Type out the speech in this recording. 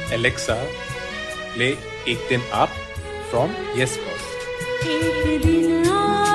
Alexa, play एक दिन आप from Yes Boss. एक दिन